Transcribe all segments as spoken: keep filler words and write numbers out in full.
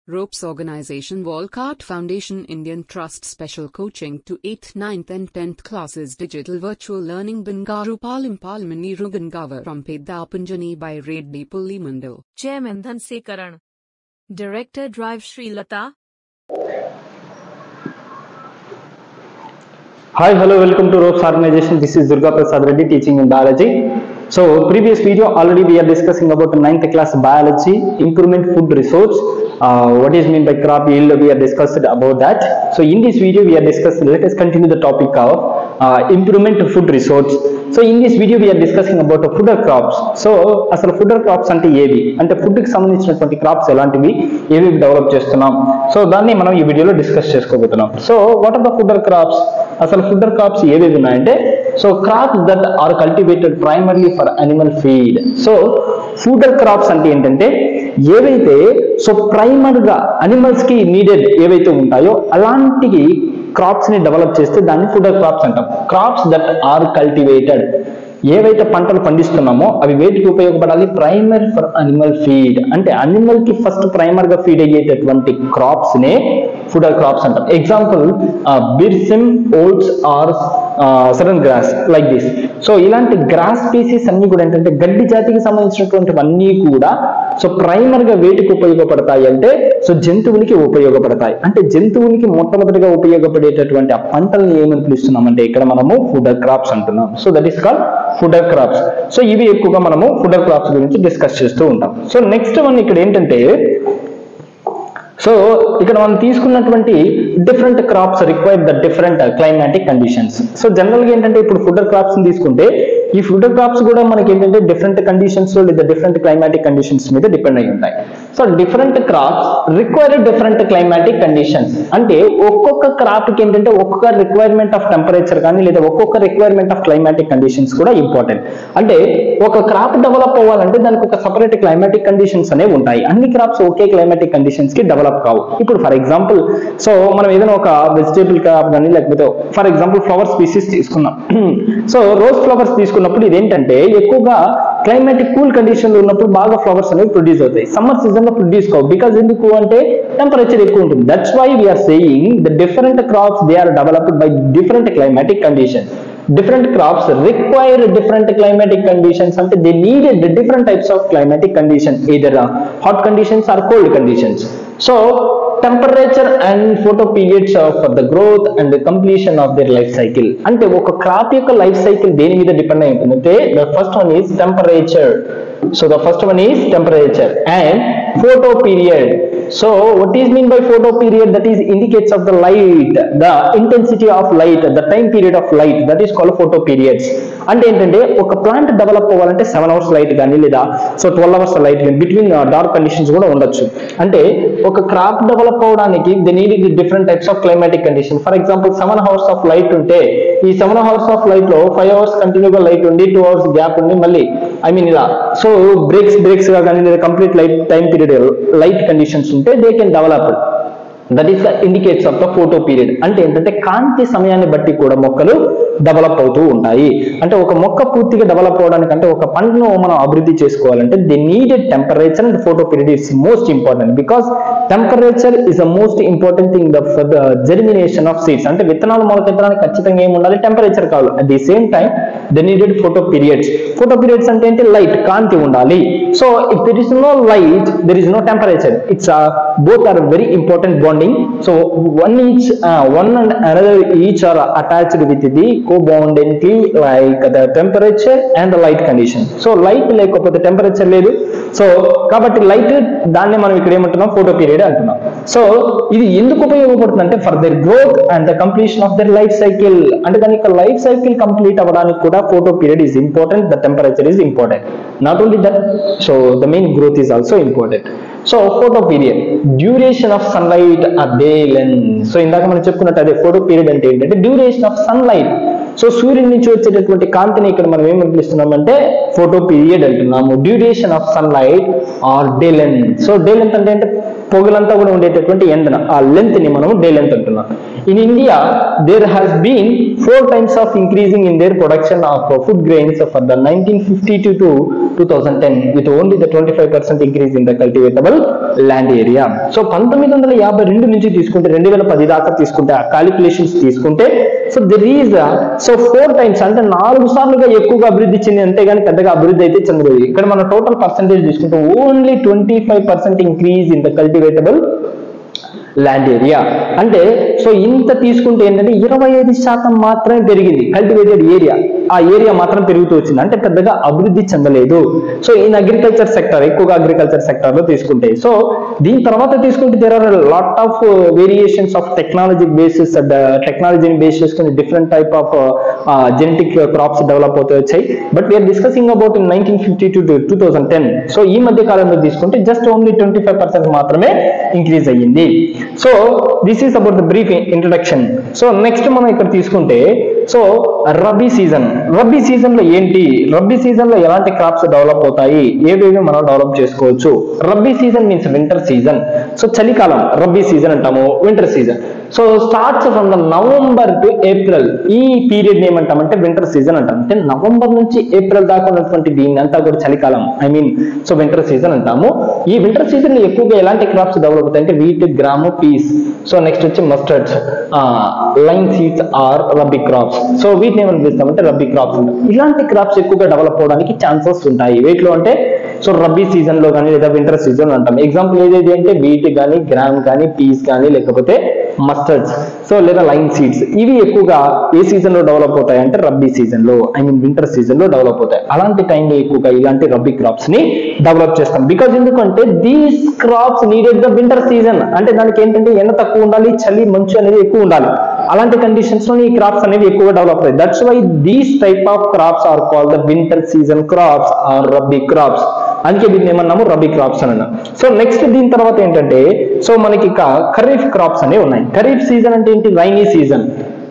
Ropes Organization Walcott Foundation Indian Trust Special Coaching to eighth, ninth and tenth Classes Digital Virtual Learning Bangaru Palim Palmani Rugangavar from Pedapunjani by Reddy Pulli Mandal. Chairman Dhan Sekaran. Director Drive Sri Lata. Hi, hello, welcome to Ropes Organization. This is Durga Prasad Reddy teaching in biology. So, previous video already we are discussing about the ninth class biology, improvement food resource. Uh, what is meant by crop yield? We are discussed about that. So, in this video we are discussing. Let us continue the topic of uh, improvement food resource. So, in this video we are discussing about the fooder crops. So, asal fooder crops ante evi ante food ki sambandhinchiనటువంటి crops elantivi evi develop చేస్తున్నాం. So దాన్ని మనం ఈ వీడియోలో discuss చేసుకోబోతున్నాం. So what are the fodder crops? అసలు fodder crops ఏవేవి ఉన్నాయంటే, so crops that are cultivated primarily for animal feed. So fodder crops అంటే ఏంటంటే ఏవైతే సో ప్రైమర్ గా అనిమల్స్ కి నీడెడ్ ఏవైతే ఉంటాయో అలాంటి క్రాప్స్ ని డెవలప్ చేస్తే దాన్ని ఫుడర్ క్రాప్స్ అంటాం. క్రాప్స్ దట్ ఆర్ కల్టివేటెడ్, ఏవైతే పంటలు పండిస్తున్నామో అవి వేటికి ఉపయోగపడాలి? ప్రైమర్ ఫర్ అనిమల్ ఫీడ్, అంటే అనిమల్ కి ఫస్ట్ ప్రైమర్ గా ఫీడ్ అయ్యేటటువంటి క్రాప్స్ నే ఫుడర్ క్రాప్స్ అంటాం. Example berseem, oats or Sudan grass like this. So ఇలాంటి గ్రాస్ స్పీసీస్ అన్ని కూడా ఏంటంటే గడ్డి జాతికి సంబంధించినటువంటివన్నీ కూడా సో ప్రైమర్ గా వేటికి ఉపయోగపడతాయి అంటే సో జంతువులకి ఉపయోగపడతాయి. అంటే జంతువులకి మొట్టమొదటిగా ఉపయోగపడేటటువంటి ఆ పంటల్ని ఏమని పిలుస్తున్నామంటే ఇక్కడ మనము ఫుడర్ క్రాప్స్ అంటున్నాం. So that is called fodder crops. So ఇవి ఎక్కువగా మనము ఫుడర్ క్రాప్స్ గురించి డిస్కస్ చేస్తూ ఉంటాం. సో నెక్స్ట్ వన్ ఇక్కడ ఏంటంటే, సో ఇక్కడ మనం తీసుకున్నటువంటి different crops require the different climatic conditions. So general గా ఏంటంటే ఇప్పుడు ఫుడర్ క్రాప్స్ తీసుకుంటే ఈ ఫుడర్ క్రాప్స్ కూడా మనకి ఏంటంటే డిఫరెంట్ కండిషన్స్ లో లేదా డిఫరెంట్ క్లైమాటిక్ కండిషన్స్ మీద డిపెండ్ అయి ఉంటాయి. So different crops require different climatic conditions. అంటే ఒక్కొక్క క్రాప్ కి ఏంటంటే ఒక్కొక్క రిక్వైర్మెంట్ ఆఫ్ టెంపరేచర్ కానీ లేదా ఒక్కొక్క రిక్వైర్మెంట్ ఆఫ్ క్లైమాటిక్ కండిషన్స్ కూడా ఇంపార్టెంట్. అంటే ఒక క్రాప్ డెవలప్ అవ్వాలంటే దానికి ఒక సపరేట్ క్లైమాటిక్ కండిషన్స్ అనేవి ఉంటాయి. అన్ని క్రాప్స్ ఒకే క్లైమాటిక్ కండిషన్స్ కి డెవలప్ కావు. ఇప్పుడు ఫర్ ఎగ్జాంపుల్ సో మనం ఏదైనా ఒక వెజిటేబుల్ క్రాప్ కానీ లేకపోతే ఫర్ ఎగ్జాంపుల్ ఫ్లవర్ స్పీసీస్ తీసుకున్నాం. సో రోజ్ ఫ్లవర్స్ తీసుకున్నప్పుడు ఇదేంటంటే ఎక్కువగా క్లైమాటిక్ కూల్ కండిషన్ లో ఉన్నప్పుడు బాగా ఫ్లవర్స్ అనేవి ప్రొడ్యూస్ అవుతాయి. సమ్మర్ సీజన్ లో ప్రొడ్యూస్ కావు. బికాస్ ఎందుకు అంటే టెంపరేచర్ ఎక్కువ ఉంటుంది. That's why we're saying the different crops they are developed by different climatic conditions. Different crops require different climatic conditions, and they needed different types of climatic conditions, either hot conditions or cold conditions. So temperature and photo periods for the growth and the completion of their life cycle. Ante oka crop yokka life cycle deni meeda depend ayi untundante, the first one is temperature. So the first one is temperature and photo period. So what is mean by photo period? That is indicates of the light, the intensity of light, the time period of light, that is called photo periods. అంటే ఏంటంటే ఒక plant develop అవ్వాలంటే seven hours light కానీ లేదా so twelve hours light కానీ between dark conditions కూడా ఉండొచ్చు. అంటే ఒక క్రాప్ డెవలప్ అవడానికి they need different types of climatic condition. For example seven hours of light ఉంటే ఈ సెవెన్ అవర్స్ ఆఫ్ లైట్ లో ఫైవ్ అవర్స్ కంటిన్యూగా లైట్ ఉండి టూ అవర్స్ గ్యాప్ ఉండి మళ్ళీ ఐ మీన్ ఇలా సో బ్రేక్స్ బ్రేక్స్ గా కానీ లేదా complete light time period light conditions ఉంటే they can develop. That is the indicates of the photoperiod. అంటే ఏంటంటే కాంతి సమయాన్ని బట్టి కూడా మొక్కలు డెవలప్ అవుతూ ఉంటాయి. అంటే ఒక మొక్క పూర్తిగా డెవలప్ అవడానికి అంటే ఒక పంటను మనం అభివృద్ధి చేసుకోవాలంటే the needed temperature and photoperiod is most important. Because temperature is the most important thing for the germination of seeds. అంటే విత్తనాలు మొలకెత్తడానికి ఖచ్చితంగా ఏమి ఉండాలి? టెంపరేచర్ కావాలి. At the same time the needed photoperiods. Photoperiods అంటే ఏంటి? Light, కాంతి ఉండాలి. So if there is no light there is no temperature. It's both are very important bonding. So one each uh, one and another each are attached with the co-bondingly like the temperature and the light condition. So light లేకపోతే temperature లేదు. So కాబట్టి light దాన్ని మనం ఇక్కడ ఏమంటున్నాం? Photo period అంటున్నాం. So ఇది ఎందుకు ఉపయోగపడుతుంది అంటే for their growth and the completion of their life cycle. అంటే దాని యొక్క లైఫ్ సైకిల్ కంప్లీట్ అవ్వడానికి కూడా photoperiod is important, the temperature is important. Not only that, so the main growth is also important. So photoperiod, duration of sunlight or day length. So ఇందాక మనం చెప్పుకున్నట్టు అదే photo period అంటే ఏంటంటే duration of sunlight. So సూర్యుడి నుంచి వచ్చేటటువంటి కాంతిని ఇక్కడ మనం ఏమని పిలుస్తున్నామంటే ఫోటో పీరియడ్ అంటున్నాము. Duration of sunlight or day length. So day length అంటే అంటే పొగలంతా కూడా ఉండేటటువంటి ఎండన ఆ లెంత్ ని మనం డే లెంత్ అంటున్నాం. In India there has been four times of increasing in their production of food grains for the nineteen fifty to to two thousand ten with only the twenty-five percent increase in the cultivatable land area. So పంతొమ్మిది వందల యాభై రెండు నుంచి తీసుకుంటే రెండు వేల పది దాకా తీసుకుంటే ఆ క్యాలిక్యులేషన్స్ తీసుకుంటే so there is so four times అంటే నాలుగు సార్లుగా ఎక్కువగా అభివృద్ధి చెంది, అంతేగాని పెద్దగా అభివృద్ధి అయితే చెందలేదు. ఇక్కడ మన టోటల్ పర్సెంటేజ్ తీసుకుంటే only twenty five percent increase in the cultivatable land area. అంటే సో ఇంత తీసుకుంటే ఏంటంటే ఇరవై ఐదు శాతం మాత్రమే పెరిగింది కల్టివేటెడ్ ఏరియా, ఆ ఏరియా మాత్రం పెరుగుతూ వచ్చింది, అంటే పెద్దగా అభివృద్ధి చెందలేదు. సో ఇన్ అగ్రికల్చర్ సెక్టర్, ఎక్కువగా అగ్రికల్చర్ సెక్టర్ లో తీసుకుంటే. సో దీని తర్వాత తీసుకుంటే there are lot of variations of technology basis, టెక్నాలజీని బేస్ చేసుకుని different type of genetic crops develop అవుతూ వచ్చాయి. But we're discussing about in nineteen fifty to two thousand ten. So ఈ మధ్య కాలంలో తీసుకుంటే just only twenty five percent మాత్రమే increase అయ్యింది. So this is about the brief introduction. So next మనం ఇక్కడ తీసుకుంటే so rabi season. Rabi season లో ఏంటి, రబీ సీజన్ లో ఎలాంటి క్రాప్స్ డెవలప్ అవుతాయి, ఏవేవి మనం డెవలప్ చేసుకోవచ్చు. Rabi season means winter season. So చలికాలం రబీ సీజన్ అంటాము, winter season. So starts from the November to April, ఈ పీరియడ్ ఏమంటామంటే వింటర్ సీజన్ అంటాం. అంటే నవంబర్ నుంచి ఏప్రిల్ దాకా ఉన్నటువంటి దీన్ని అంతా కూడా చలికాలం, I mean so winter season అంటాము. ఈ వింటర్ సీజన్ లో ఎక్కువగా ఎలాంటి క్రాప్స్ డెవలప్ అవుతాయి అంటే wheat, gram, peas. So next వచ్చి mustards, line seeds are rabi crops. So వీటిని ఏమని పిలుస్తామంటే రబీ క్రాప్స్ అంటాం. ఇలాంటి క్రాప్స్ ఎక్కువగా డెవలప్ అవడానికి ఛాన్సెస్ ఉంటాయి వీటిలో. అంటే సో రబీ సీజన్ లో కానీ లేదా వింటర్ సీజన్ అంటాం. ఎగ్జాంపుల్ ఏదైతే అంటే వీట్ కానీ, గ్రామ్ కానీ, పీస్ కానీ, లేకపోతే మస్టర్డ్స్, సో లేదా లైన్ సీడ్స్. ఇవి ఎక్కువగా ఏ సీజన్ లో డెవలప్ అవుతాయి అంటే రబీ సీజన్ లో, ఐ మీన్ వింటర్ సీజన్ లో డెవలప్ అవుతాయి. అలాంటి టైంలో ఎక్కువగా ఇలాంటి రబీ క్రాప్స్ ని డెవలప్ చేస్తాం. బికాజ్ ఎందుకంటే these crops needed the winter season. అంటే దానికి ఏంటంటే ఎండ తక్కువ ఉండాలి, చలి మంచు అనేది ఎక్కువ ఉండాలి. అలాంటి కండిషన్స్ లో ఈ క్రాప్స్ అనేవి ఎక్కువగా డెవలప్ అవుతాయి. That's why these type of crops are called the winter season crops or rabi crops. అందుకే దీన్ని ఏమన్నాము రబీ క్రాప్స్ అని అన్నాం. సో నెక్స్ట్ దీని తర్వాత ఏంటంటే సో మనకి ఇక ఖరీఫ్ క్రాప్స్ అనేవి ఉన్నాయి. ఖరీఫ్ సీజన్ అంటే ఏంటి, రైనీ సీజన్.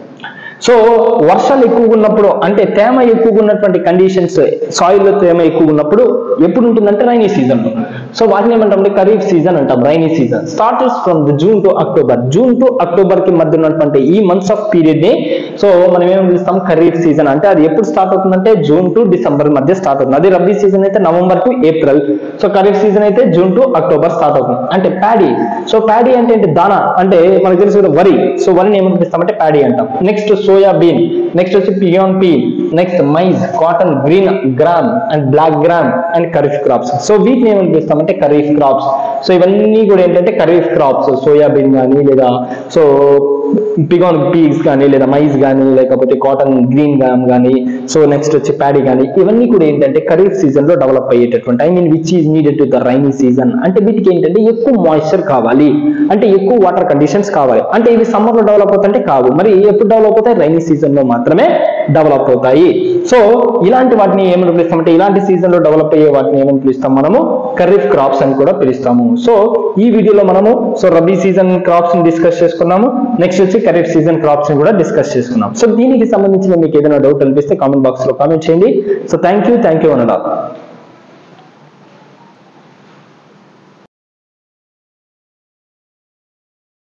సో వర్షాలు ఎక్కువగా ఉన్నప్పుడు, అంటే తేమ ఎక్కువగా ఉన్నటువంటి కండిషన్స్, సాయిల్ లో తేమ ఎక్కువ ఉన్నప్పుడు ఎప్పుడు ఉంటుందంటే రైనీ సీజన్ లో. సో వాటిని ఏమంటామంటే ఖరీఫ్ సీజన్ అంటాం, rainy season. Starts from the June to October. June to October కి మధ్య ఉన్నటువంటి ఈ మంత్స్ ఆఫ్ పీరియడ్ ని సో మనం ఏం పిలుస్తాం ఖరీఫ్ సీజన్. అంటే అది ఎప్పుడు స్టార్ట్ అవుతుందంటే జూన్ టు డిసెంబర్ మధ్య స్టార్ట్ అవుతుంది. అదే రబీ సీజన్ అయితే November to April. So kharif season అయితే జూన్ టు అక్టోబర్ స్టార్ట్ అవుతుంది. అంటే ప్యాడీ. సో ప్యాడీ అంటే ఏంటి, దానా. అంటే మనకు తెలుసు కదా వరి. సో వరిని ఏమని పిలుస్తామంటే ప్యాడీ అంటాం. నెక్స్ట్ సోయాబీన్, నెక్స్ట్ వచ్చి పియాన్ పీల్, next maize, cotton, green gram and black gram and kharif crops. So వీటిని ఏమని పిలుస్తామంటే ఖరీఫ్ క్రాప్స్. సో ఇవన్నీ కూడా ఏంటంటే ఖరీఫ్ క్రాప్స్. సోయాబీన్ కానీ లేదా సో పిగాన్ పీస్ కానీ లేదా మైజ్ కానీ లేకపోతే కాటన్ గ్రీన్ గ్రామ్ కానీ సో నెక్స్ట్ వచ్చి ప్యాడీ కానీ ఇవన్నీ కూడా ఏంటంటే ఖరీఫ్ సీజన్ లో డెవలప్ అయ్యేటటువంటి, I mean which is needed to the rainy season. అంటే వీటికి ఏంటంటే ఎక్కువ మాయిశ్చర్ కావాలి, అంటే ఎక్కువ వాటర్ కండిషన్స్ కావాలి. అంటే ఇవి సమ్మర్ లో డెవలప్ అవుతుంటే కావు, మరి ఎప్పుడు డెవలప్ అవుతాయి, రైనీ సీజన్ లో మాత్రమే డెవలప్ అవుతాయి. సో ఇలాంటి వాటిని ఏమని పిలుస్తామంటే ఇలాంటి సీజన్ లో డెవలప్ అయ్యే వాటిని ఏమని పిలుస్తాం మనము ఖరీఫ్ క్రాప్స్ అని కూడా పిలుస్తాము. సో ఈ వీడియోలో మనము సో రబీ సీజన్ క్రాప్స్ ని డిస్కస్ చేసుకున్నాము. నెక్స్ట్ వచ్చి ఖరీఫ్ సీజన్ క్రాప్స్ ని కూడా డిస్కస్ చేసుకున్నాం. సో దీనికి సంబంధించిన మీకు ఏదైనా డౌట్ అనిపిస్తే కామెంట్ బాక్స్ లో కామెంట్ చేయండి. So thank you thank you అన్నమాట.